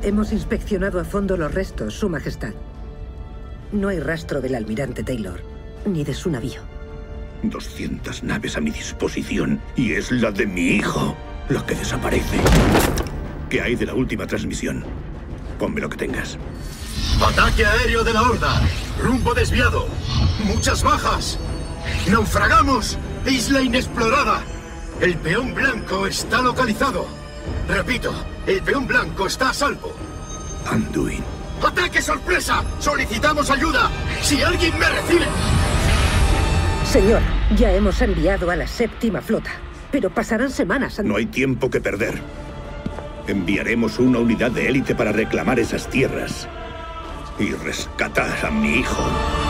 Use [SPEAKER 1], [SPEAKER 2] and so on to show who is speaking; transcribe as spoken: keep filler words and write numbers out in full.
[SPEAKER 1] Hemos inspeccionado a fondo los restos, Su Majestad. No hay rastro del almirante Taylor, ni de su navío.
[SPEAKER 2] Doscientas naves a mi disposición, y es la de mi hijo la que desaparece. ¿Qué hay de la última transmisión? Ponme lo que tengas.
[SPEAKER 3] Ataque aéreo de la Horda. Rumbo desviado. Muchas bajas. Naufragamos. Isla inexplorada. El peón blanco está localizado. Repito, el peón blanco está a salvo.
[SPEAKER 2] Anduin.
[SPEAKER 3] ¡Ataque sorpresa! ¡Solicitamos ayuda! ¡Si alguien me recibe!
[SPEAKER 1] Señor, ya hemos enviado a la séptima flota, pero pasarán semanas antes.
[SPEAKER 2] No hay tiempo que perder. Enviaremos una unidad de élite para reclamar esas tierras y rescatar a mi hijo.